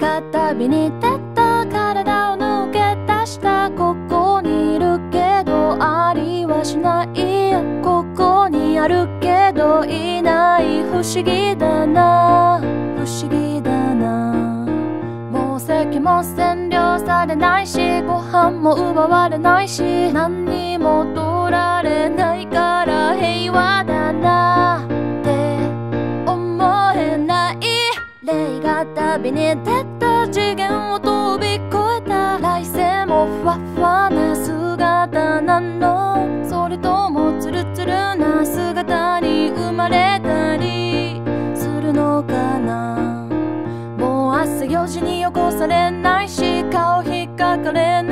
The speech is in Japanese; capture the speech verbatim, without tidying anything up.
が旅に出た体を抜け出したここにいるけどありはしないここにあるけどいない不思議だな不思議だなもう席も占領されないしご飯も奪われないし何にも取られないから平和だなって思えない霊が旅に出た次元を飛び越えた来世もふわふわな姿なのそれともツルツルな姿に生まれたりするのかなもう朝よじに起こされないし顔引っかかれ